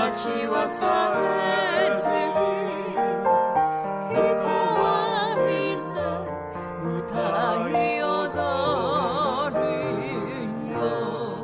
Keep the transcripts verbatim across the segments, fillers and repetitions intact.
ちはされずに人はみんな歌い踊るよ。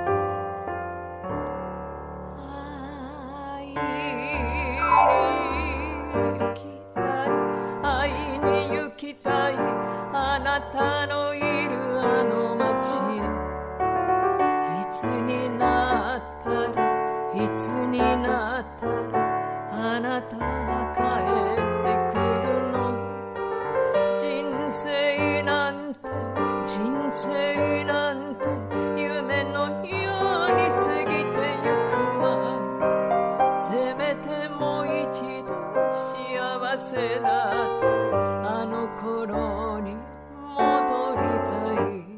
会いに行きたいあなたのいるあの街へ。いつになったらいつになったらあなたは帰ってくるの。人生なんて人生なんて夢のように過ぎてゆくわ。せめてもう一度幸せだったあの頃に戻りたい。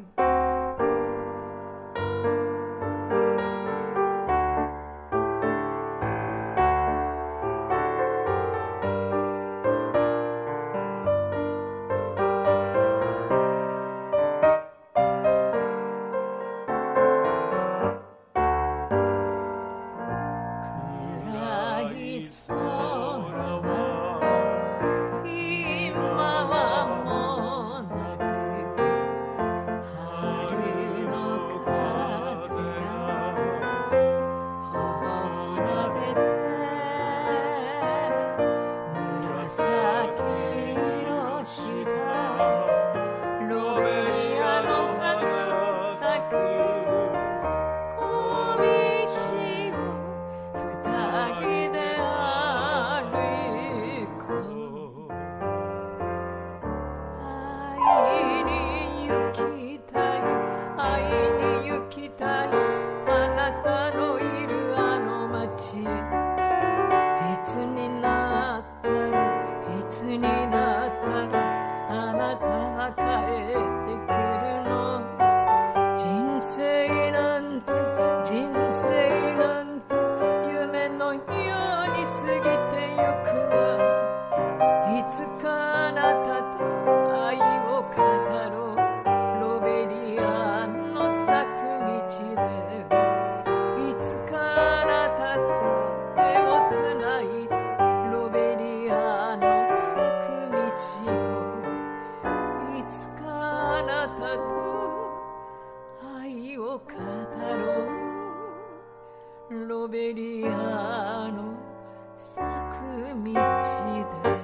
ロベリアの咲く道で